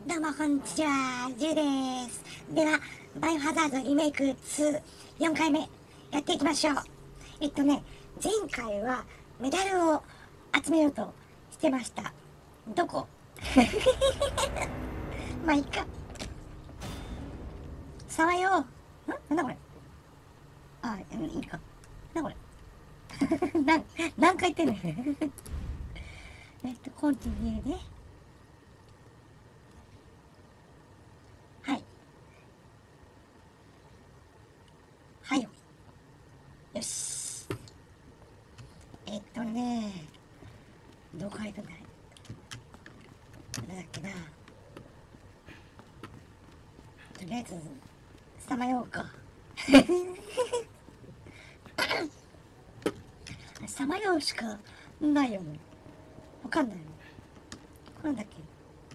どうもこんにちは、ジュウです。では、バイオハザードリメイク2、4回目やっていきましょう。前回はメダルを集めようとしてました。どこまあいいか。さわよ。なんだこれ。あ、いいか。なんだこれ。何回言ってんのコンティニューで。はい。はいよ。よし。どこ行くんだい。なんだっけな。とりあえず、さまようか。さまようしかないよね。わかんないの。これなんだっけ。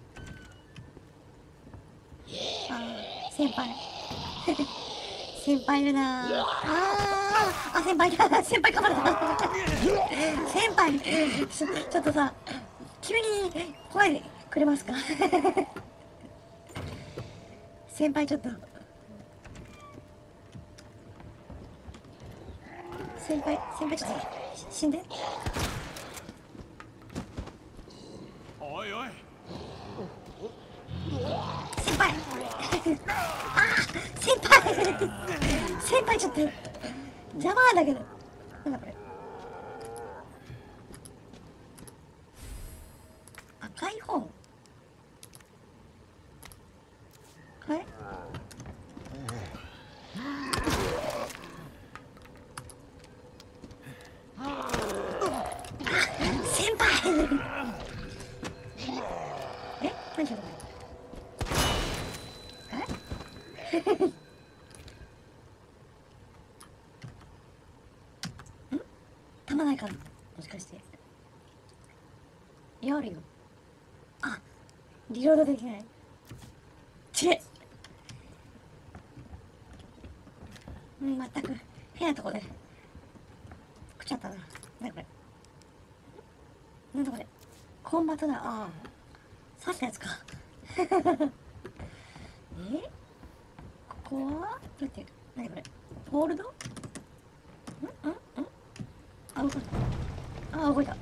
先輩。先輩いるな先輩だ。先輩かまれた。先輩ちょっとさ、急に声でくれますか。先輩ちょっと。先輩ちょっと死んで。 おいおい。 先輩先輩ちょっと邪魔なんだけど。なんだこれ。赤い本。はい。先輩何しようこれ。弾ないかな、もしかして。やるよ。あ、リロードできない。ちれ。全く変なとこで食っちゃったな。なにこれ。なんだこれ。コンバットだ。刺したやつか。ここはどうやって。なにこれ。ホールド。動いた。動いた。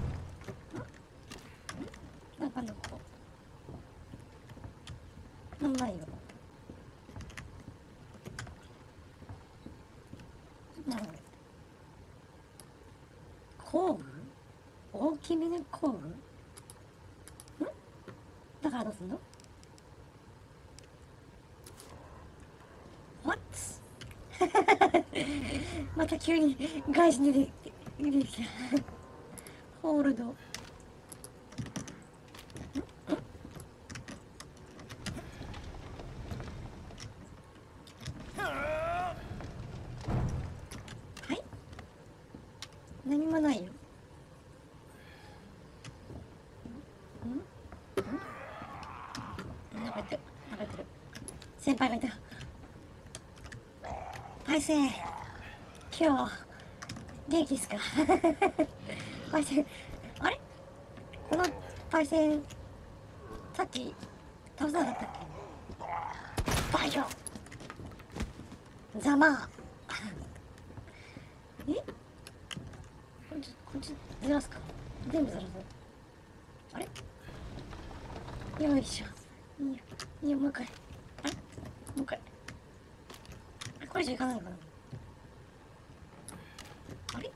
なんだここ。ないよ。なにこれ。工具。大きめの工具。だからどうすんの。 What? また急に外人出てきた。ホールド。はい、何もないよ。なんか言ってる。先輩がいた。パイセン、今日元気っすか。パイセン、あれ、このパイセンさっき倒さなかったっけ。バイオざまこっちずらすか。全部ずらす。あれ、よいしょ。いいよ、もう一回。あれ、もう一回。これ以上いかないのかな。あれ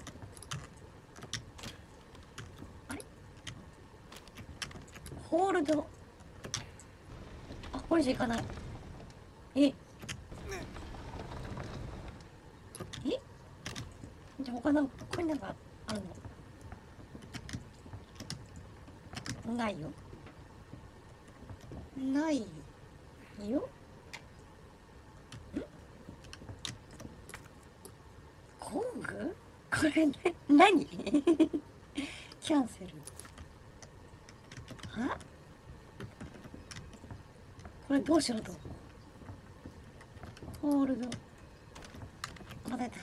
ホールド。これ以上いかない。えじゃあ他の、これなんかあるの。ないよ。ないよ。工具。これ、何。キャンセル。これどうしようと。ホールド。またやった。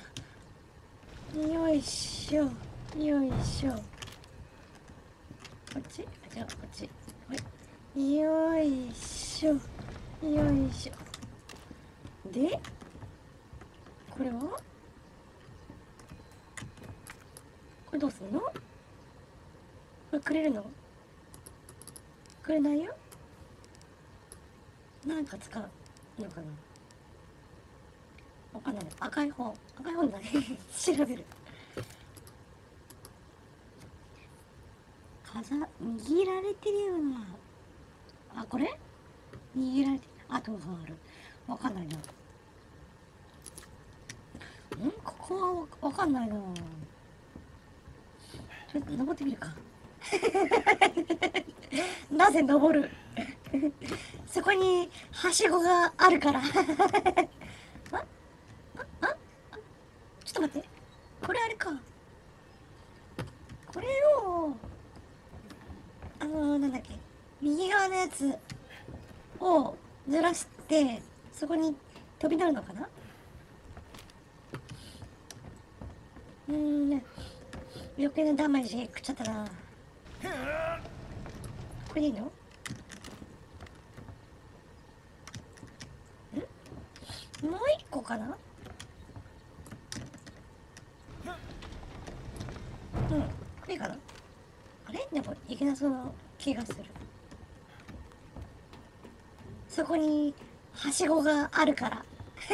よいしょ。よいしょ。こっち。じゃあこっち。はい。 よいしょよいしょ。でこれはこれどうすんの？これくれるの？くれないよ。なんか使うのかな。わかんない。赤い本だね調べる。握られてるような。あ、これ握られて跡がある。わかんないな。ここはわかんないな。ちょっと登ってみるかなぜ登るそこにはしごがあるからちょっと待って、これあれか。これをなんだっけ、右側のやつをずらしてそこに飛び乗るのかな。余計なダメージ食っちゃったな。これでいいの？もう一個かな。いいかな。あれでもいけなそうな気がする。そこにはしごがあるから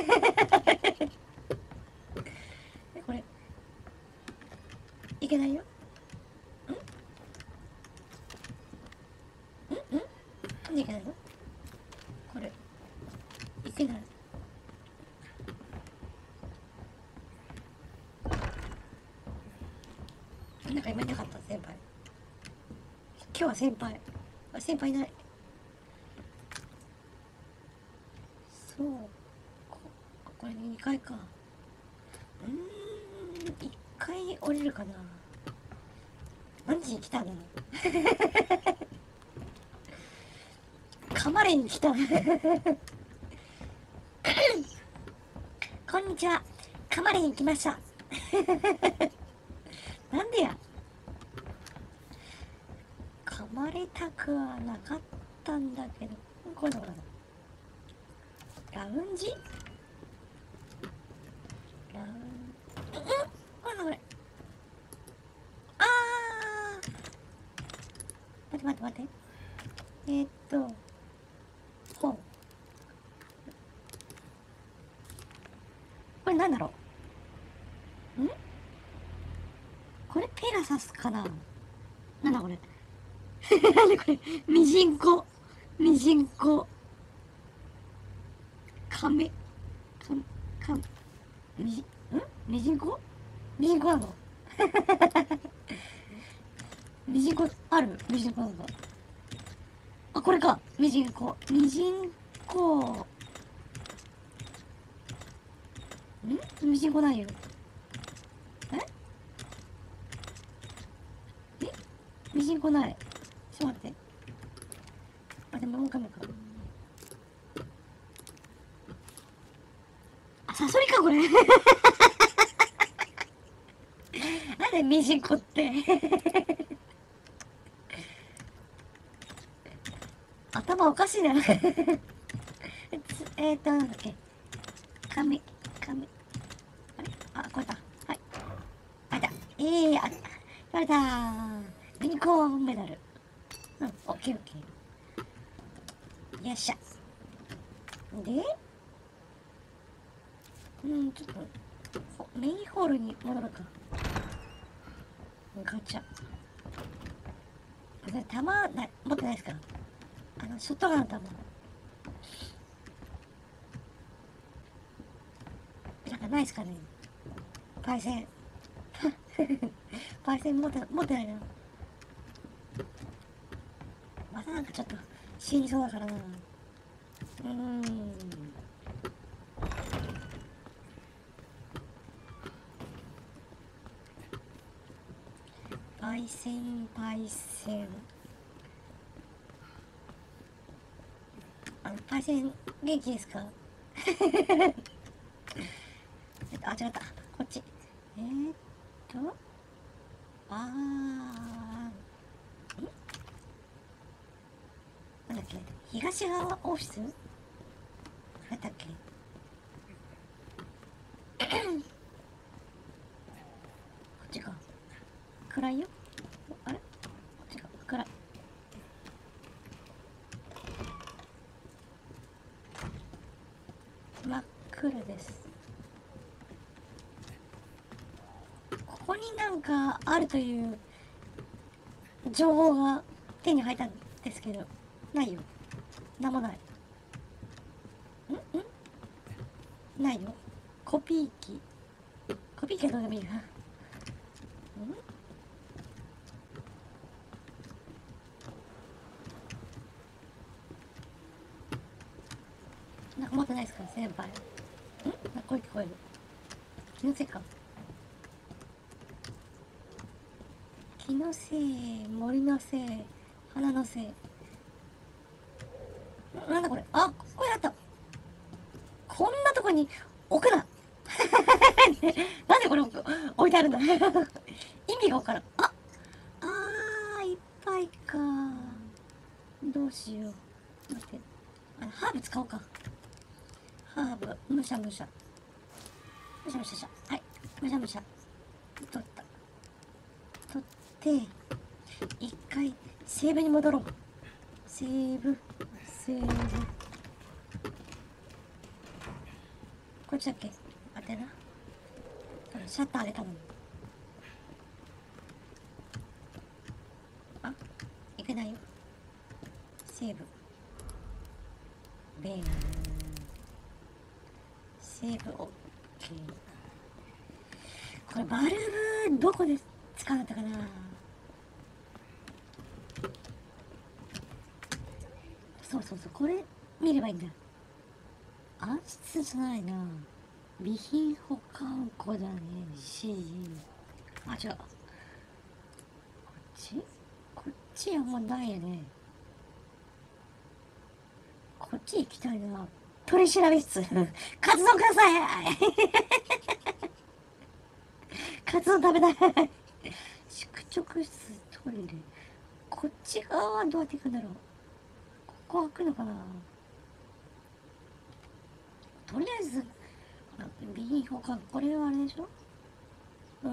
これいけないよ。なんでいけないの？これいけない。なんか今いなかった先輩。今日は先輩いない。そう、これ2階か。1階降りるかな。何時に来たの噛まれに来たこんにちは、噛まれに来ましたなんでや。噛まれたくはなかったんだけど。これだラウンジこれ待って本。これなんだろう。これペガサスかな。なんだこれなんでこれミジンコ亀ミジンコなのミジンコある。ミジンコなんだ。あ、これか。ミジンコミジンコないよ。ミジンコない。ちょっと待って。あ、でももうカメか。あ、サソリかこれなんでミジンコって頭おかしいななんだっけ。紙あれ、これだ。はい、あいた。取れたー。ユニコーンメダル。オッケー。よっしゃ。でちょっとメインホールに戻るか。ガチャ。それ弾持ってないですか？ショットガンの弾なんかないですかね。パイセン持ってないな。またなんかちょっと死にそうだからな。パイセンパイセン元気ですか？違った。こっち。 なんだっけ、東側オフィスだったっけ。こっちか。暗いよ。あれ、こっちか。暗い。真っ暗です。ここになんかあるという情報が手に入ったんですけど、ないよ。なんもない。ないよ。コピー機。コピー機はどうでもいいな。なんか持ってないですか、先輩。なんか声聞こえる。気のせいか。気のせい、森のせい、花のせい。なんだこれ。あ、ここにあった。こんなとこに置くな。なんでこれ置いてあるんだ。意味がわからん。いっぱいか。どうしよう。待って。ハーブ使おうか。ハーブ、むしゃむしゃ。むしゃむしゃした。はい。むしゃむしゃ。取った。取って、一回、セーブに戻ろう。セーブ。こっちだっけ。待ってな。シャッター上げたのに。いけないよ。セーブ。ベン。セーブオッケー。これバルブどこで使うんだったかな。そうこれ見ればいいんだ。暗室じゃないな。備品保管庫だね。違う。こっちはもうないよね。こっち行きたいな。取り調べ室。カツ丼ください。カツ丼食べたい。宿直室、トイレ。こっち側はどうやって行くんだろう。ここ開くのかな。とりあえず、備品保管、これはあれでしょ。タイ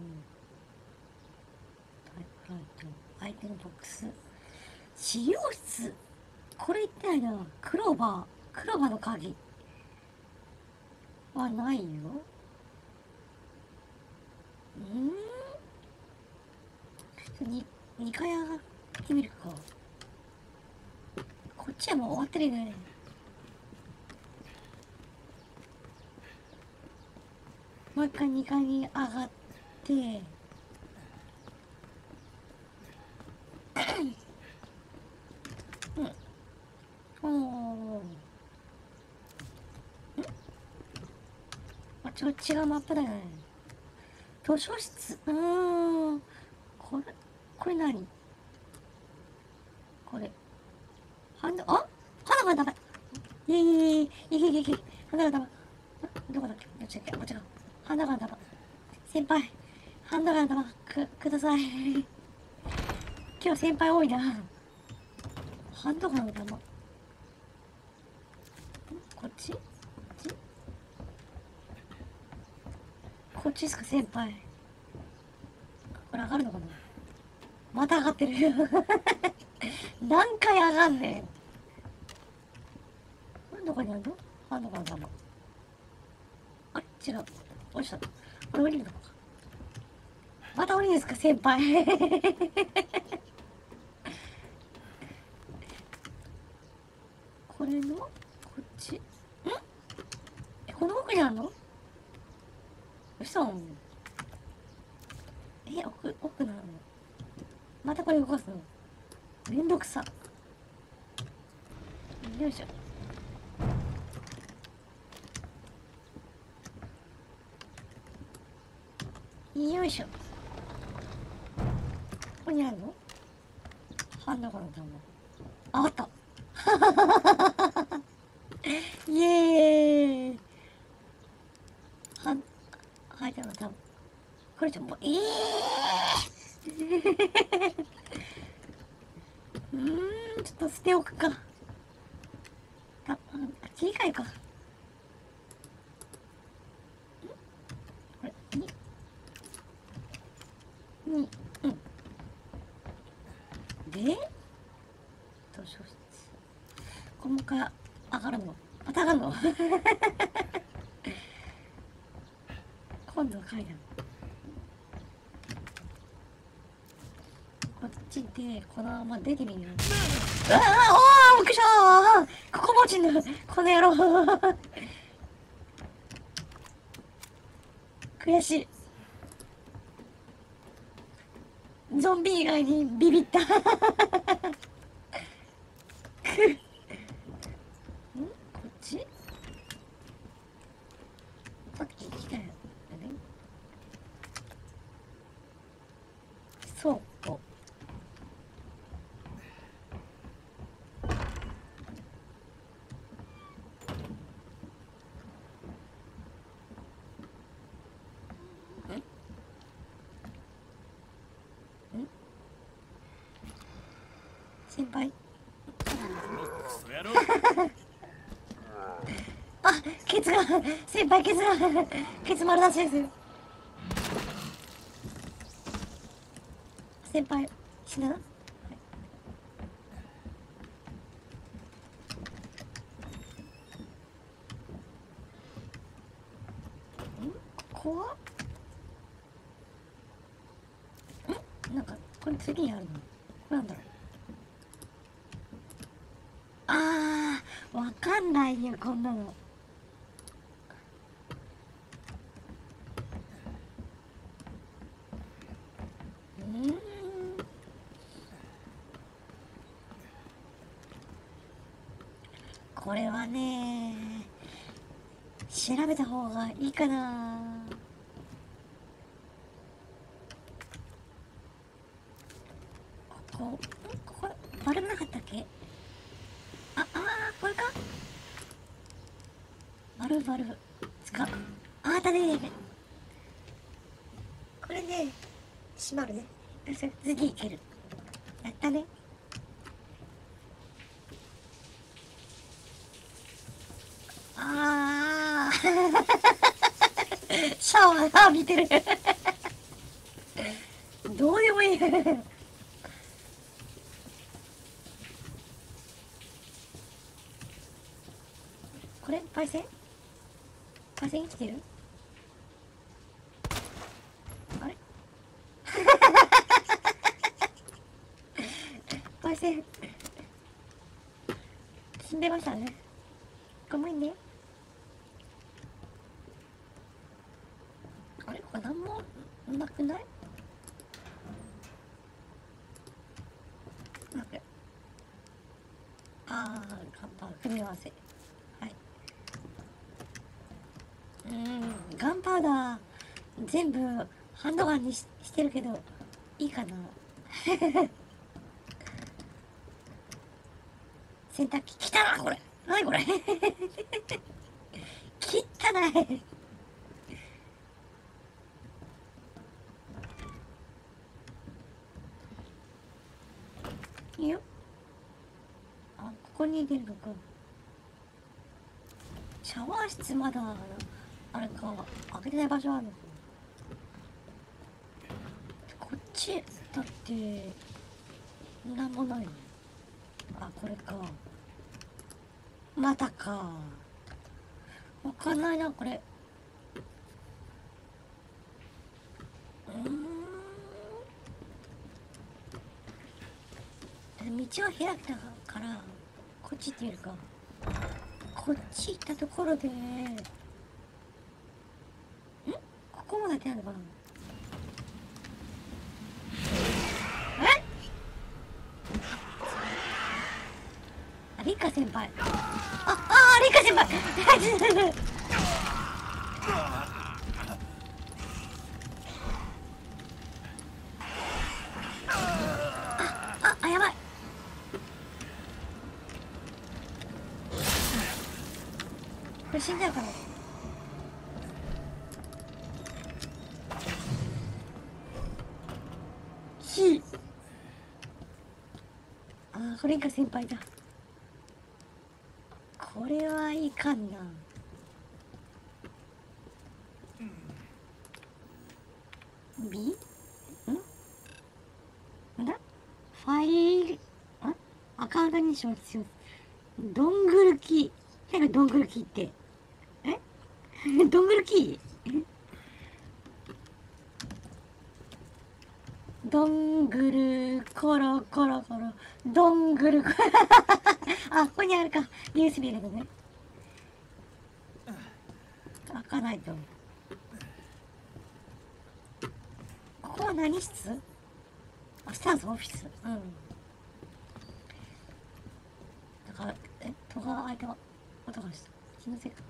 プライト、アイテムボックス。資料室。これ言ってないな。クローバーの鍵はないよ。2階上がってみるか。こっちはもう終わってるね。もう一回2階に上がって、違うマップだよね。図書室。これ何。これ。花がダメ。いけ。花がダメ。どこだっけ。どっちだっけ。もちろん。花がダメ。先輩。花がダメ。ください。今日先輩多いな。花がダメ。こっちですか、先輩。これ上がるのかな。また上がってる。何回上がんねん。どこにあるの。あれ違う。降りた。これ降りるのか。また降りるんですか、先輩。これのこっち。この奥にあるの。嘘。奥なの。またこれ動かすのめんどくさ。よいしょ。よいしょ。ここにあるの。ハンドガンだもん。あった。イエーイ。はい、多分。これじゃもう、 ちょっと捨ておくか。切り替えか。これにうんで図書室、これもう一回上がるの、また上がるの今度は階段、こっちでこのまま出てみるよ。ああ、おー、びっくりしたー。ここも落ちんの、この野郎悔しい。ゾンビ以外にビビったん、こっちさっき来たよね。そうこ先輩、 クソ野郎。 あ、ケツが、先輩ケツが、ケツ丸出しですよ。先輩、死なな。はい、ここはなんか、これ次にあるの。これなんだろう。あー、わかんないよ、こんなの。これはね、調べた方がいいかな。ここ丸なかったっけ。これか。丸使う。あったね。これね、閉まるね。次いける。やったね。シャワー浴びてるどうでもいいこれパイセン生きてる。あれパイセン死んでましたね。ごめんね。あれこれなんもなくない。なんかガンパウ組み合わせ。はい。ガンパウダー全部ハンドガンにしてるけどいいかな洗濯機来たなこれ。何これ切ったないいいよ。ここに出るのか。シャワー室まだあれか開けてない場所あるのか。こっちだってなんもないの。これか。またか。わかんないなこれ。道は開けたからこっち行ってみるか。こっち行ったところでここまで出るのかな。リカ先輩。リカ先輩やばい。これ死んじゃうかな。 トリンカ先輩だ。これはいかんな。B？ なんだファイル、アカウント認証必要です。ドングルキー。何がドングルキーって。ドングルキードングルコロコロコロ。ドングルコロ。あ、ここにあるか。USB だけどね。開かないと。ここは何室？スタンスオフィス。うん。だから、戸が開いた音がした。気のせいか。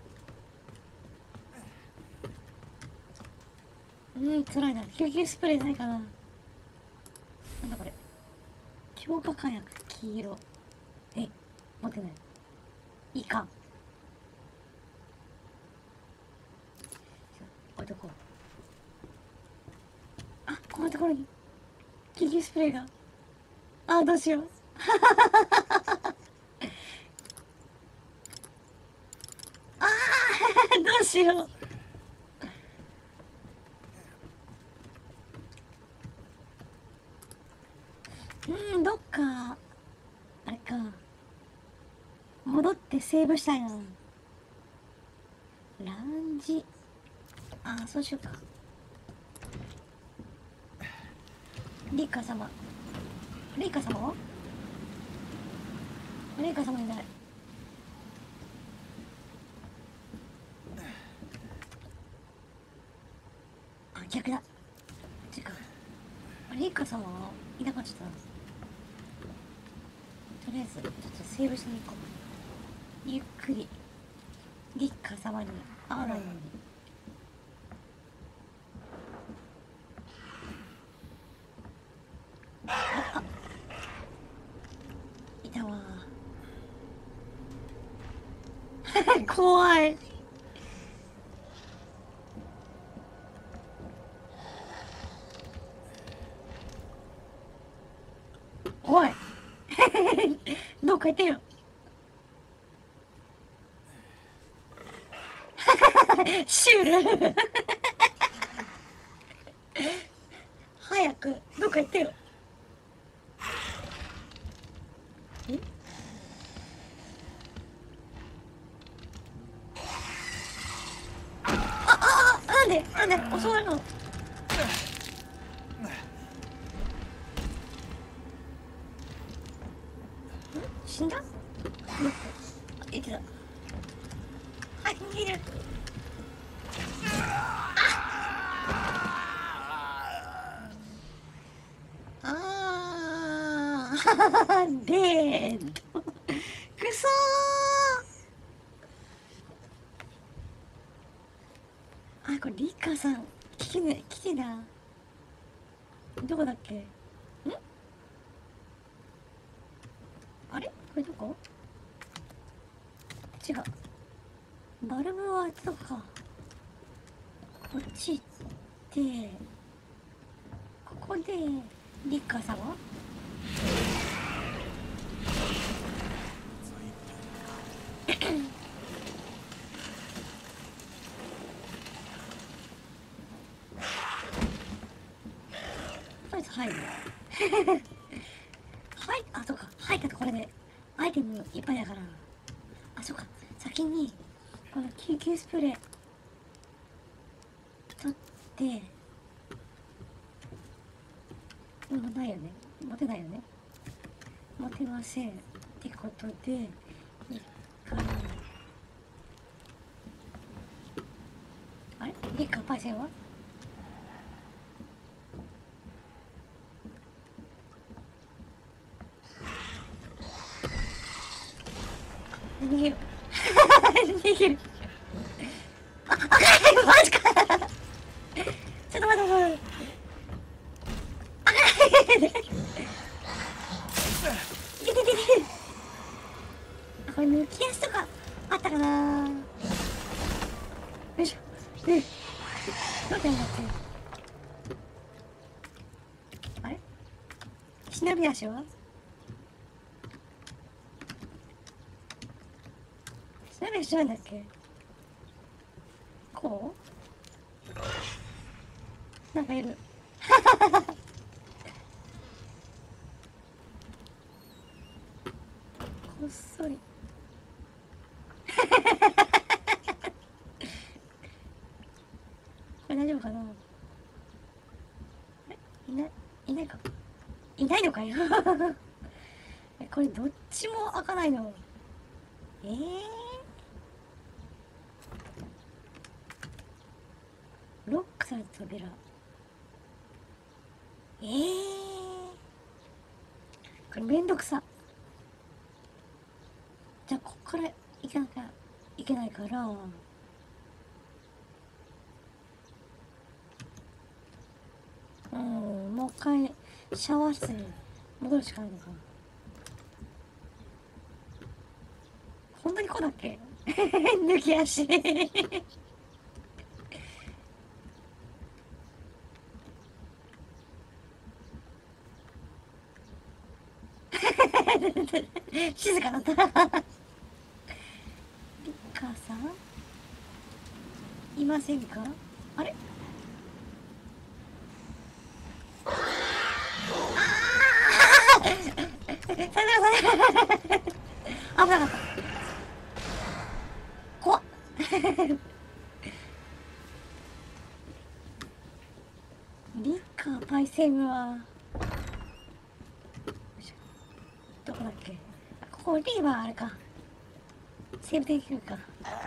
辛いな。救急スプレーないかな。なんだこれ。強化火薬、黄色。持ってない。いいか。置いとこう。あ、このところに。救急スプレーが。どうしよう。どうしよう。どっか、あれか。戻ってセーブしたいな。ランジ。そうしようか。リカ様。リカ様はリカ様いない。逆だ。てか、リカ様はいなかった。とりあえず、ちょっとセーブしに行こう。ゆっくり、リカ様に会わないように。いたわー。怖い。おいどっか行ってよシュール早くどっか行ってよ。なんで襲われるの。死んだ？生きてた。はい、逃げる。デード。くそー。これリカさん来てた。どこだっけ？あれこれどこ？違う。バルブはどこか。こっち行ってここでリカ様とりあえず入るはい、そうか、入ったところでアイテムいっぱいだから、そうか、先にこの救急スプレー取ってもうないよね、持てないよね、持てませんってことで一回あれリカパイセンは逃げる逃げるマジかちょっと待って待ってこれ抜き足とかあったかな。よいしょ。どうやんだって。あれ忍び足はなんで一緒なんだっけ。こうなんかいる。こっそり。これ大丈夫かな。いないか。いないのかよ。これどっちも開かないの。ロックされた扉。これめんどくさ。じゃあこっから行かなきゃいけないから、もう一回シャワー室に戻るしかないのか。本当にこうだっけ。抜き足。静かだった。リッカーさんいませんか。あれ。危なかった。怖っ。リッカーパイセンはどこだっけ。ここリーバーあれか。セーブできるか。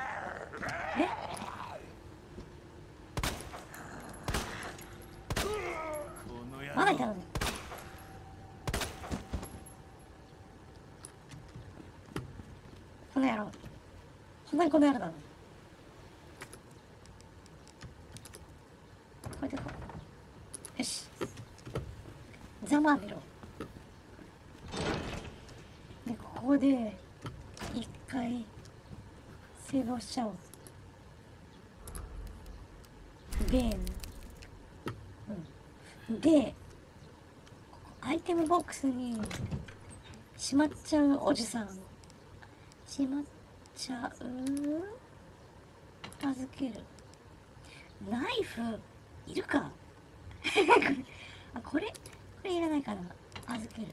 まだいたのね。この野郎。本当にこの野郎だな。これでこう。よし。ざまあみろ。で、ここで一回セーブをしちゃおう。で、アイテムボックスにしまっちゃうおじさん。しまっちゃう。預ける。ナイフいるか。これいらないかな。預ける。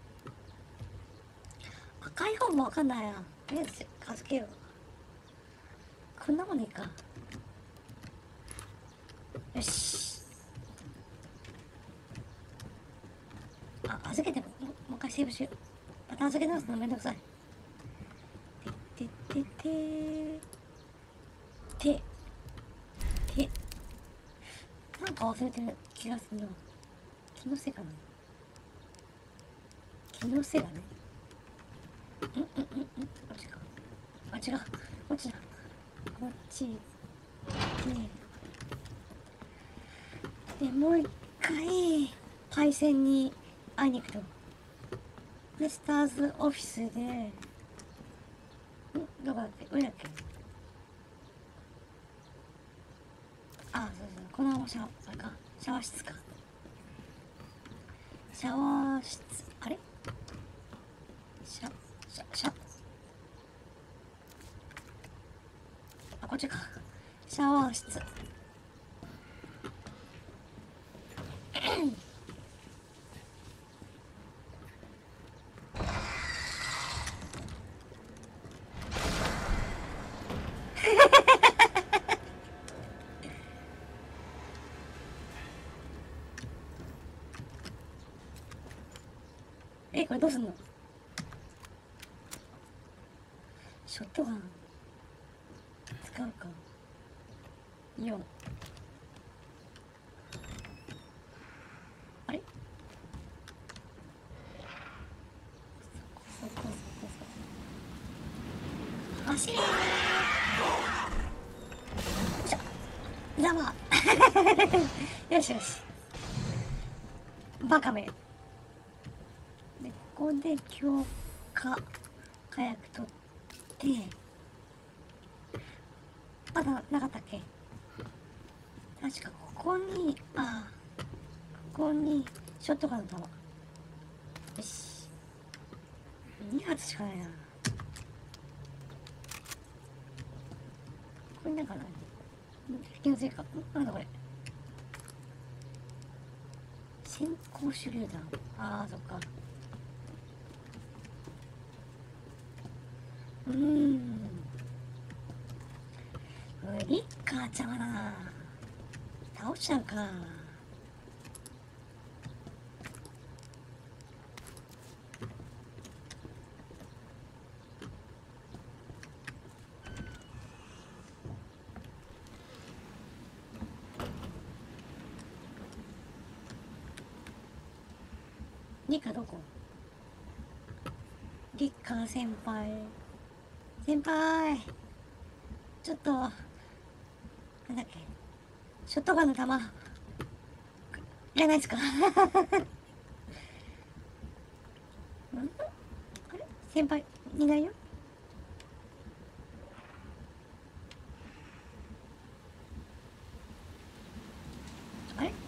赤い方もわかんないな。とりあえず預けよう。こんなもんでいいか。よし。預けてもう一回セーブしよう。また預け直すのめんどくさい。なんか忘れてる気がするな。気のせいかな。気のせいだね。こっちか。違う。こっちだ。こっちでもう一回パイセンに会いに行くと。でスターズオフィスでどこだっけ。上だっけ。そうこのシャワー室か。シャワー室。あれこっちか。シャワー室。これどうすんの。ショットガン使うか。4。あれ走れー。ざま。よしよし。バカめ。でここで強化火薬取って、まだなかったっけ。確かここにショットガンの弾。よし。2発しかないな。 これなんかな、気のせいか。なんだこれ。先行手榴弾。ああ、そっか。リッカーちゃんはな、倒しちゃうか。リッカーどこ？リッカー先輩。先輩。ちょっと、なんだっけ。ショットガンの弾、いらないですか？ん？あれ先輩、いないよ。あれ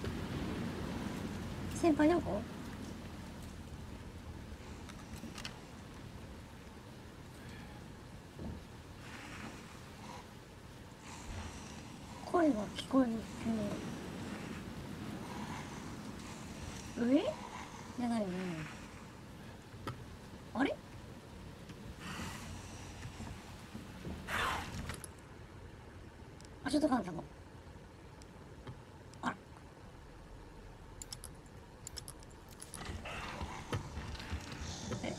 先輩どこ？声は聞こえるけど、上じゃないよね。あれあ、ちょっと簡単かも。あら。え、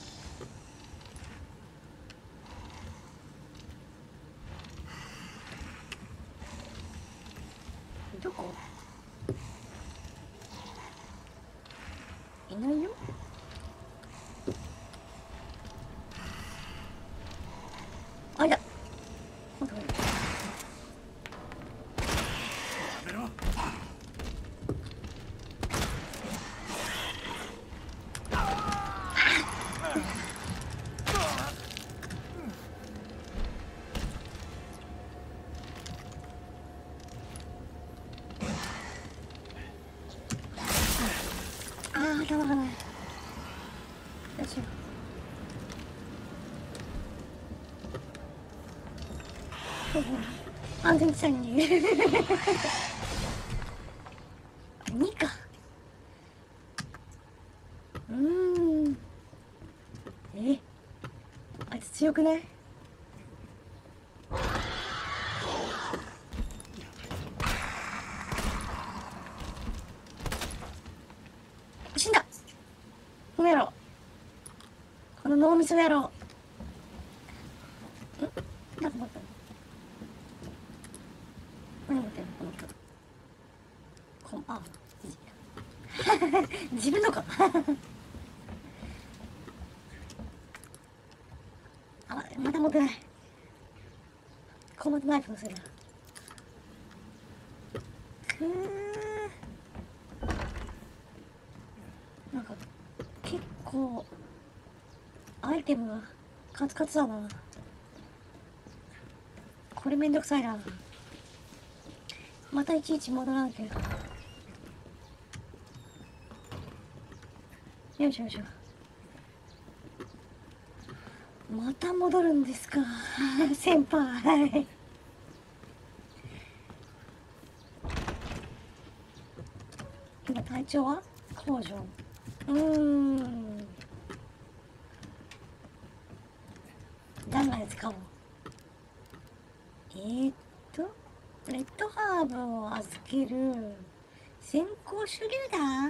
どこ？いないよ。あ、いた。待って待って。 やめろ。 ああ、頭がない。よいしょ。安全地帯に逃げる。2か。え、あいつ強くない？死んだ。この野郎、この脳みそ野郎。なんか持ったの？何持ってんのこの人。あ、自分のか。あ、また持ってない。コマンドナイフのせいだ。くー、なんか結構アイテムがカツカツだな。これめんどくさいな。またいちいち戻らなきゃ。よいしょよいしょ。また戻るんですか。先輩。今体調は向上。ダンガで使おう。レッドハーブを預ける先行手榴弾、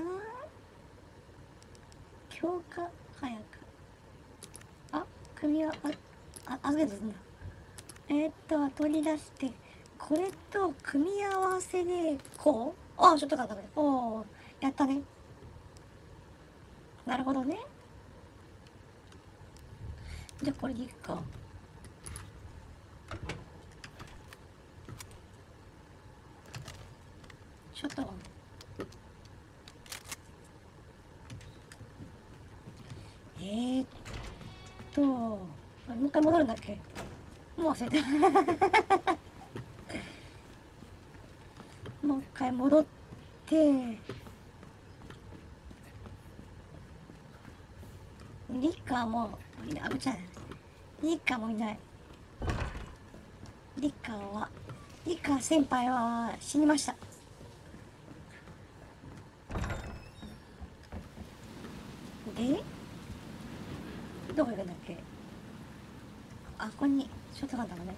強化早く。あ、組み合わ預けてるんだ。取り出してこれと組み合わせでこう。あ、ちょっと簡単だね。おお、やったね。なるほどね。じゃあこれでいくか。ちょっともう一回戻るんだっけ？もう忘れた。もう一回戻って、リッカーもいない。あ、ぶちゃない。リッカーもいない。 リカ先輩は死にました。でどこ行くんだっけ。あ、ここにショットガンだもんね。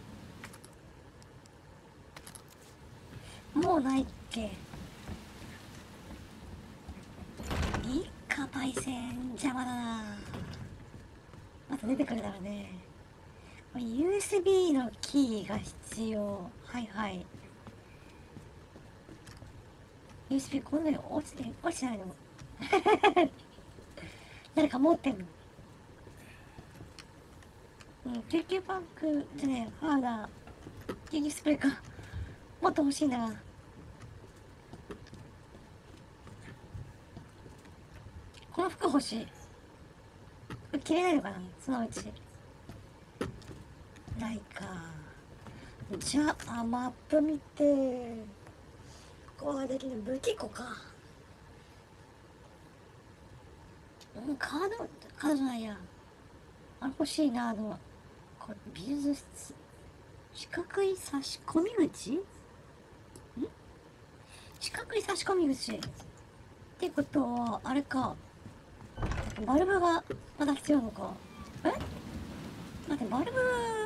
もうないっけ。リカパイセン邪魔だな。また出てくるだろうね。これ USB のキーが必要。はいはい。USB こんなに落ちてないの。誰か持ってんの。救急パックじゃねえ、ハーダー救急スプレーか。もっと欲しいな。この服欲しい。服着れないのかな、そのうち。ないか。じゃあマップ見て、ここができる武器庫か。カードじゃないや。あれ欲しいな。これ美術室。四角い差し込み口？四角い差し込み口ってことはあれか。バルブがまだ必要なのか。待って、バルブ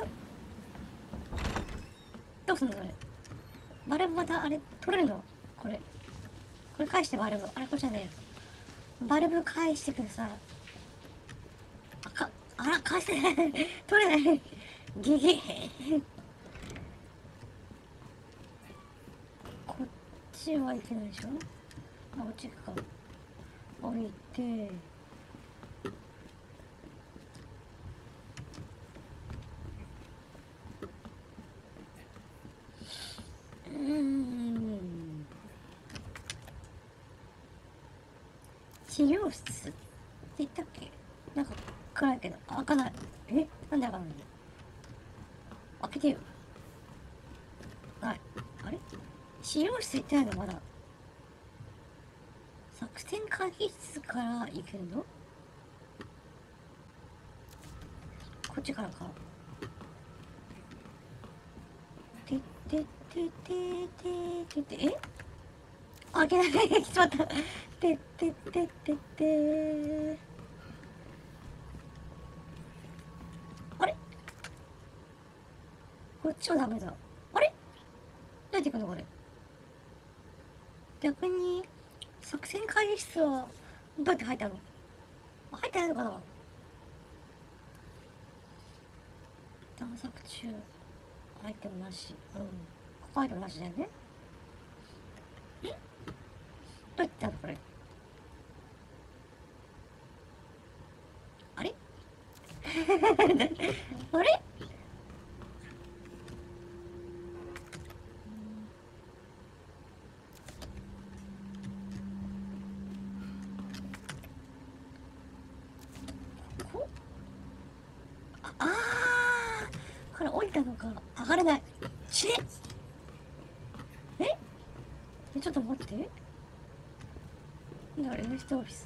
どうすんのそれ。バルブまたあれ取れるの。これ返して。バルブあれこれじゃねえよ。バルブ返してください。あら返せない取れないギギこっちはいけないでしょ。あ、こっち行くか。降りて、治療室って言ったっけ。なんか暗いけど開かない。なんで開かないの。開けてよ。はい。あれ治療室行ってないのまだ。作戦会議室から行けるの。こっちからか。てってってってってってって開けない。ちょっと待った。てってってってってあれこっちはダメだ。あれどうやって行くのこれ。逆に作戦会議室はどうやって入ったの。入ってないのかな。探索中。アイテムなし。ここアイテムなしだよね。どうやってやるのこれ。あれあれこここれ降りたのか。上がれない。ちょっと待って。だから N ストオフィス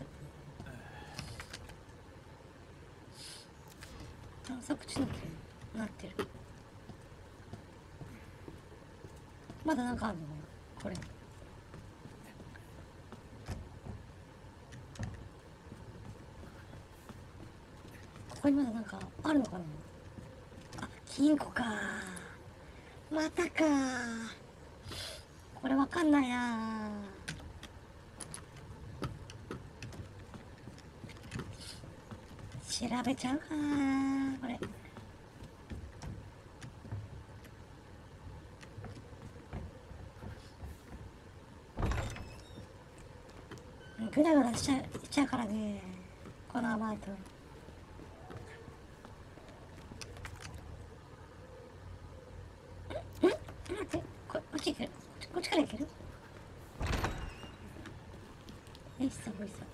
探索中ってなってる。まだなんかあるのかなこれ。ここにまだなんかあるのかな。あ、金庫か。またか。これわかんないな。調べちゃうかなこれ。グダグダしちゃうからねこのアバート。待ってこっち行ける。こっちから行ける。いっさほいさ。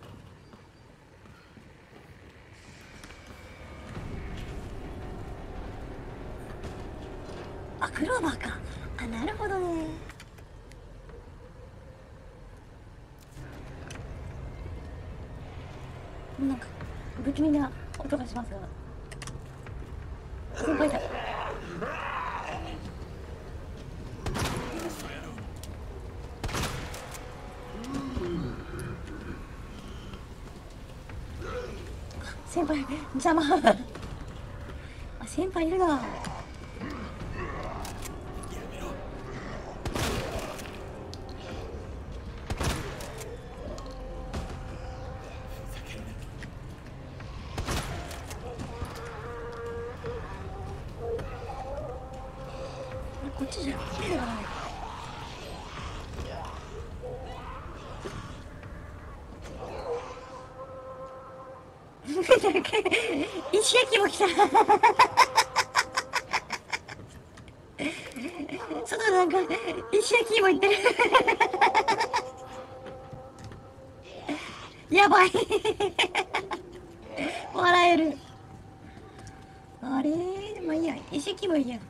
あ、クローバーか。あ、なるほどね。なんか不気味な音がしますが。先輩だ。 先輩邪魔。あ、先輩いるな。こっちじゃん。石焼きも来た。外なんか石焼きもいってる。やばい。笑える。あれまあいいや、石焼きもいいや。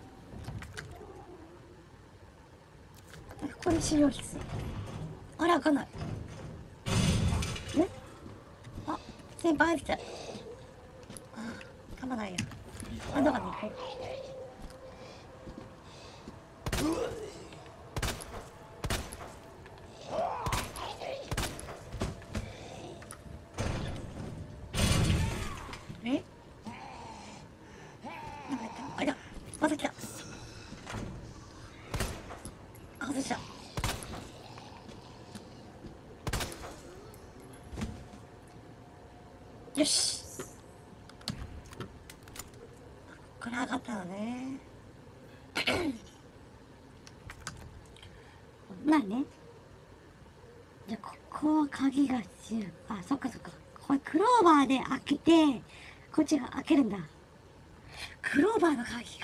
ここに資料室。あれ開かない。え、あ、先輩来た。あ、かまないよ。あ、どこに行こう。え、なんかやった。あれだ、また来た。あ、外した。よし。これ上がったのね。まあね。じゃあここは鍵が必要。あ、そっかそっか。これクローバーで開けて、こっちが開けるんだ。クローバーの鍵か。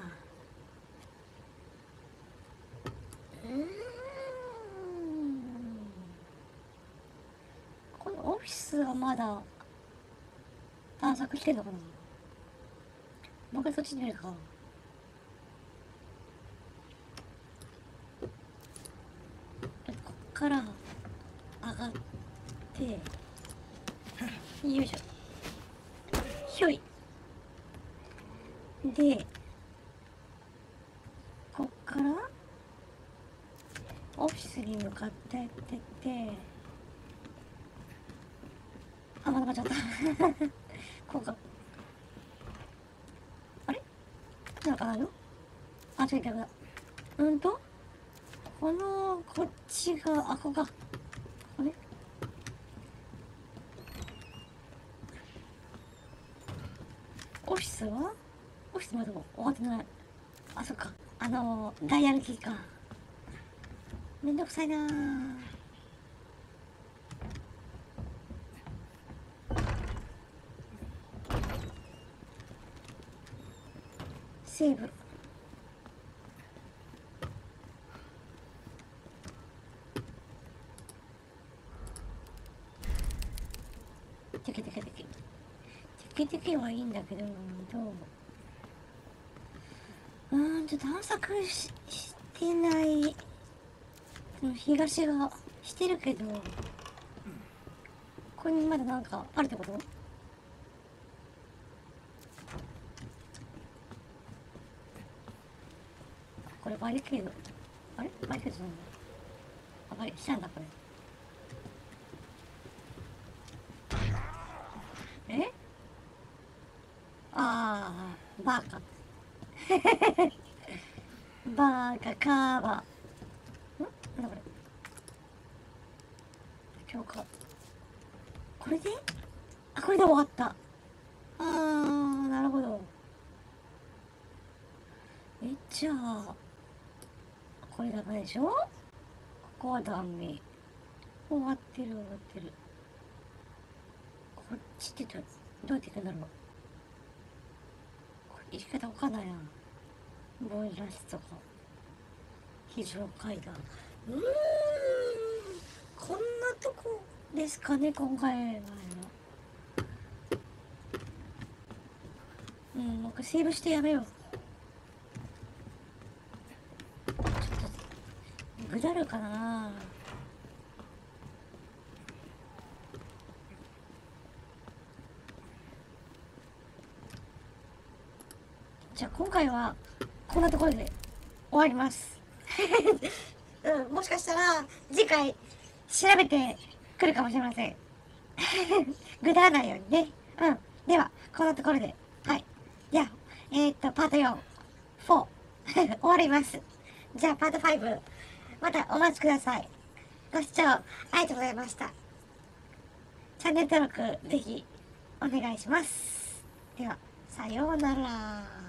このオフィスはまだ探索してんのかな。もう一回そっちに見るか。こっから上がって、よいしょ。ひょい。で、こっからオフィスに向かってってって、あ、まだ間違った。こうか。あれなんかないの。あ、違う逆だ。こっちが、あ、ここか。これオフィスはオフィスまだ終わってない。あ、そっか。ダイヤルキーか。めんどくさいなぁ。セーブ。テケテケテケ。テケテケはいいんだけど、探索してない。東がしてるけど、ここにまだなんかあるってこと？これバリケード。あれバリケードなんだ。あ、バリしたんだこれ。え？ああ、バカ。バーカカーバ。なんだこれ。今日か。これで？あ、これで終わった。なるほど。じゃあ、これダメでしょ？ここはダメ。終わってる。こっちってどうやって行くんだろう。これ行き方わかんないな。ボイラスとか。非常階段。こんなとこですかね、今回の。僕セーブしてやめよう。ちょっと、ぐだるかな。じゃあ今回は、こんなところで終わります。もしかしたら、次回、調べてくるかもしれません。ぐだらないようにね。 では、こんなところで、はい。じゃあ、パート4、4、終わります。じゃあ、パート5、またお待ちください。ご視聴ありがとうございました。チャンネル登録、ぜひ、お願いします。では、さようなら。